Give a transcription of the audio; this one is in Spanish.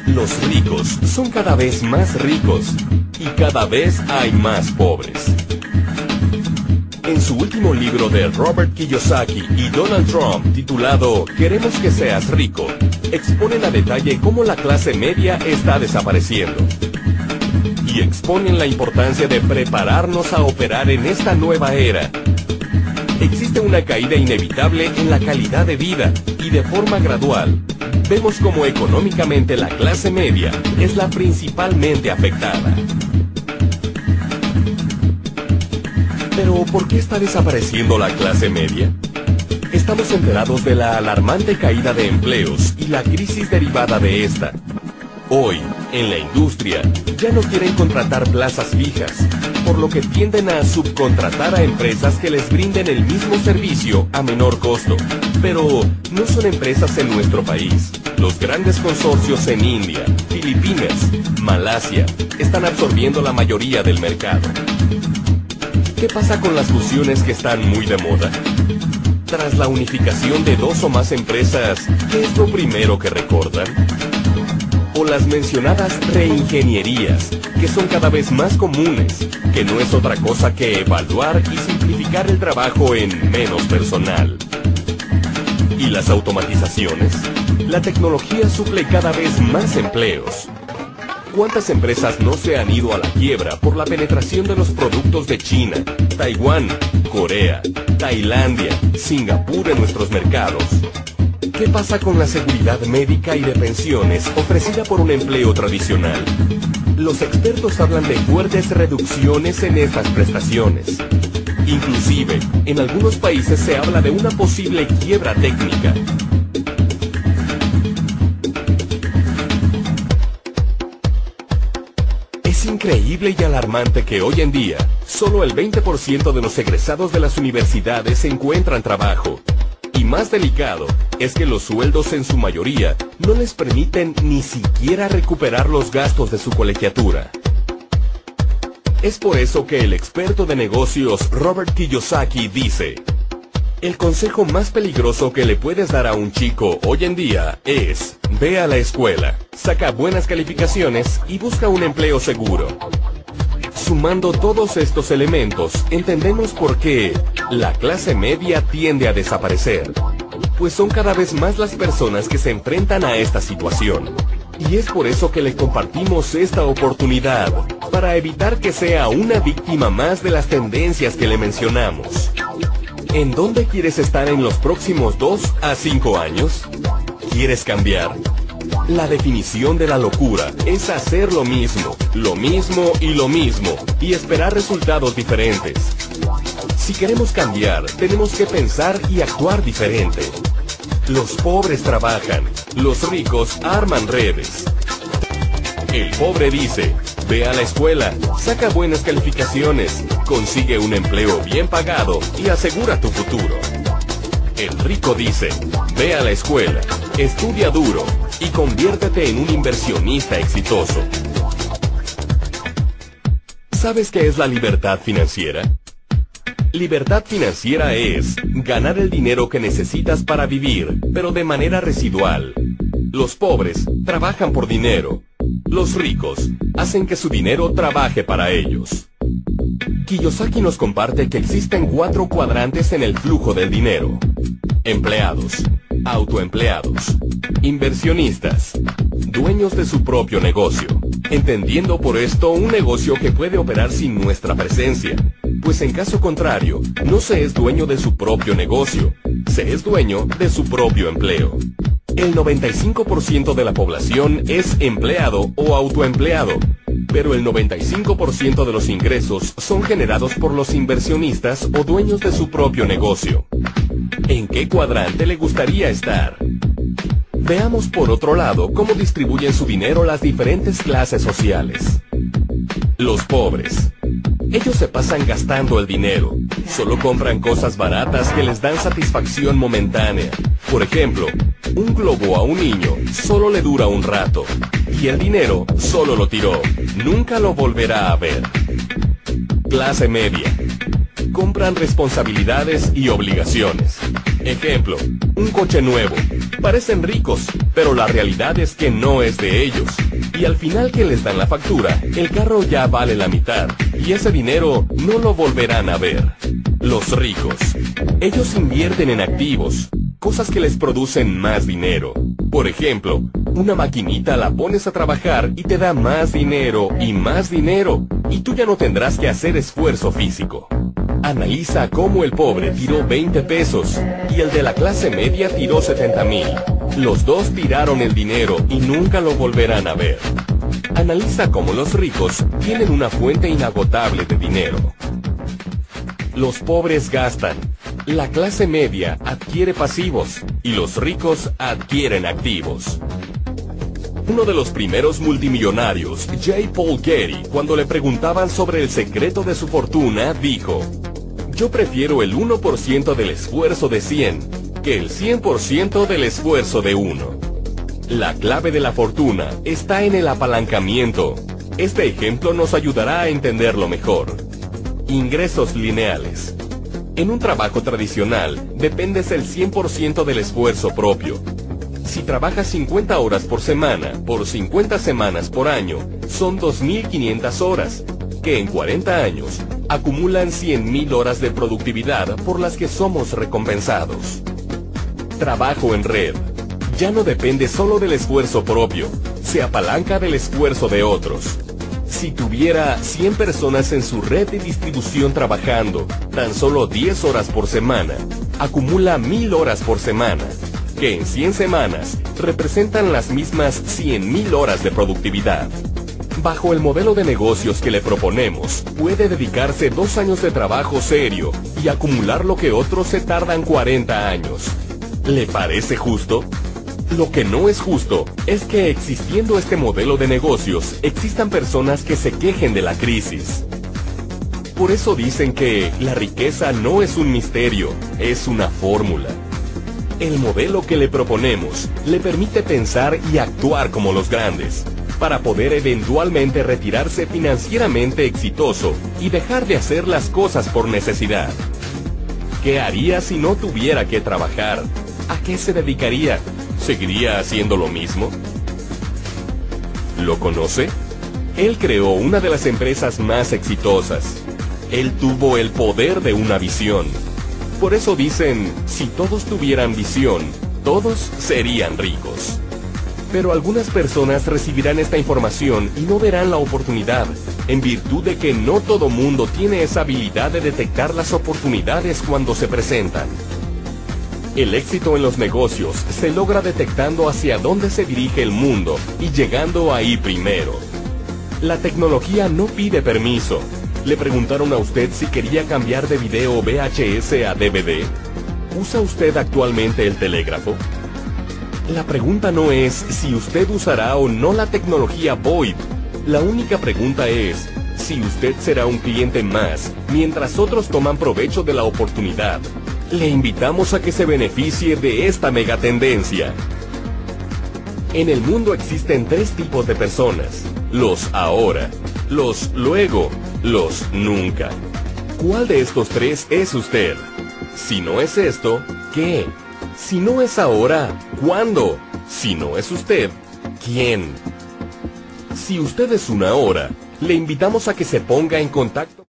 Los ricos son cada vez más ricos y cada vez hay más pobres. En su último libro de Robert Kiyosaki y Donald Trump, titulado Queremos que seas rico, exponen a detalle cómo la clase media está desapareciendo. Y exponen la importancia de prepararnos a operar en esta nueva era. Existe una caída inevitable en la calidad de vida y de forma gradual. Vemos como económicamente la clase media es la principalmente afectada. Pero, ¿por qué está desapareciendo la clase media? Estamos enterados de la alarmante caída de empleos y la crisis derivada de esta. Hoy, en la industria, ya no quieren contratar plazas fijas, por lo que tienden a subcontratar a empresas que les brinden el mismo servicio a menor costo. Pero no son empresas en nuestro país. Los grandes consorcios en India, Filipinas, Malasia, están absorbiendo la mayoría del mercado. ¿Qué pasa con las fusiones que están muy de moda? Tras la unificación de dos o más empresas, ¿qué es lo primero que recordan? O las mencionadas reingenierías, que son cada vez más comunes, que no es otra cosa que evaluar y simplificar el trabajo en menos personal. ¿Y las automatizaciones? La tecnología suple cada vez más empleos. ¿Cuántas empresas no se han ido a la quiebra por la penetración de los productos de China, Taiwán, Corea, Tailandia, Singapur en nuestros mercados? ¿Qué pasa con la seguridad médica y de pensiones ofrecida por un empleo tradicional? Los expertos hablan de fuertes reducciones en estas prestaciones. Inclusive, en algunos países se habla de una posible quiebra técnica. Es increíble y alarmante que hoy en día, solo el 20% de los egresados de las universidades encuentran trabajo. Y más delicado es que los sueldos en su mayoría no les permiten ni siquiera recuperar los gastos de su colegiatura. Es por eso que el experto de negocios Robert Kiyosaki dice: el consejo más peligroso que le puedes dar a un chico hoy en día es: ve a la escuela, saca buenas calificaciones y busca un empleo seguro. Sumando todos estos elementos, entendemos por qué la clase media tiende a desaparecer, pues son cada vez más las personas que se enfrentan a esta situación. Y es por eso que le compartimos esta oportunidad, para evitar que sea una víctima más de las tendencias que le mencionamos. ¿En dónde quieres estar en los próximos 2 a 5 años? ¿Quieres cambiar? La definición de la locura es hacer lo mismo y lo mismo, y esperar resultados diferentes. Si queremos cambiar, tenemos que pensar y actuar diferente. Los pobres trabajan, los ricos arman redes. El pobre dice: ve a la escuela, saca buenas calificaciones, consigue un empleo bien pagado y asegura tu futuro. El rico dice: ve a la escuela, estudia duro y conviértete en un inversionista exitoso. ¿Sabes qué es la libertad financiera? Libertad financiera es ganar el dinero que necesitas para vivir, pero de manera residual. Los pobres trabajan por dinero. Los ricos hacen que su dinero trabaje para ellos. Kiyosaki nos comparte que existen 4 cuadrantes en el flujo del dinero: empleados, autoempleados, inversionistas, dueños de su propio negocio. Entendiendo por esto un negocio que puede operar sin nuestra presencia, pues en caso contrario, no se es dueño de su propio negocio, se es dueño de su propio empleo. El 95% de la población es empleado o autoempleado, pero el 95% de los ingresos son generados por los inversionistas o dueños de su propio negocio. ¿En qué cuadrante le gustaría estar? Veamos por otro lado cómo distribuyen su dinero las diferentes clases sociales. Los pobres. Ellos se pasan gastando el dinero. Solo compran cosas baratas que les dan satisfacción momentánea. Por ejemplo, un globo a un niño solo le dura un rato. Y el dinero solo lo tiró. Nunca lo volverá a ver. Clase media. Compran responsabilidades y obligaciones. Ejemplo, un coche nuevo, Parecen ricos, pero la realidad es que no es de ellos. Y al final que les dan la factura, el carro ya vale la mitad, y ese dinero no lo volverán a ver. Los ricos. Ellos invierten en activos, cosas que les producen más dinero. Por ejemplo, una maquinita la pones a trabajar y te da más dinero, y tú ya no tendrás que hacer esfuerzo físico. Analiza cómo el pobre tiró 20 pesos y el de la clase media tiró 70,000. Los dos tiraron el dinero y nunca lo volverán a ver. Analiza cómo los ricos tienen una fuente inagotable de dinero. Los pobres gastan, la clase media adquiere pasivos y los ricos adquieren activos. Uno de los primeros multimillonarios, J. Paul Getty, cuando le preguntaban sobre el secreto de su fortuna, dijo: "Yo prefiero el 1% del esfuerzo de 100 que el 100% del esfuerzo de 1". La clave de la fortuna está en el apalancamiento. Este ejemplo nos ayudará a entenderlo mejor. Ingresos lineales. En un trabajo tradicional, dependes el 100% del esfuerzo propio. Si trabajas 50 horas por semana, por 50 semanas por año, son 2.500 horas, que en 40 años acumulan 100.000 horas de productividad por las que somos recompensados. Trabajo en red. Ya no depende solo del esfuerzo propio, se apalanca del esfuerzo de otros. Si tuviera 100 personas en su red de distribución trabajando tan solo 10 horas por semana, acumula 1.000 horas por semana, que en 100 semanas representan las mismas 100.000 horas de productividad. Bajo el modelo de negocios que le proponemos, puede dedicarse 2 años de trabajo serio y acumular lo que otros se tardan 40 años. ¿Le parece justo? Lo que no es justo es que existiendo este modelo de negocios, existan personas que se quejen de la crisis. Por eso dicen que la riqueza no es un misterio, es una fórmula. El modelo que le proponemos le permite pensar y actuar como los grandes, para poder eventualmente retirarse financieramente exitoso y dejar de hacer las cosas por necesidad. ¿Qué haría si no tuviera que trabajar? ¿A qué se dedicaría? ¿Seguiría haciendo lo mismo? ¿Lo conoce? Él creó una de las empresas más exitosas. Él tuvo el poder de una visión. Por eso dicen, si todos tuvieran visión, todos serían ricos. Pero algunas personas recibirán esta información y no verán la oportunidad, en virtud de que no todo mundo tiene esa habilidad de detectar las oportunidades cuando se presentan. El éxito en los negocios se logra detectando hacia dónde se dirige el mundo y llegando ahí primero. La tecnología no pide permiso. ¿Le preguntaron a usted si quería cambiar de video VHS a DVD? ¿Usa usted actualmente el telégrafo? La pregunta no es si usted usará o no la tecnología VoIP. La única pregunta es si usted será un cliente más mientras otros toman provecho de la oportunidad. Le invitamos a que se beneficie de esta megatendencia. En el mundo existen 3 tipos de personas: los ahora, los luego, los nunca. ¿Cuál de estos 3 es usted? Si no es esto, ¿qué? Si no es ahora, ¿cuándo? Si no es usted, ¿quién? Si usted es una ahora, le invitamos a que se ponga en contacto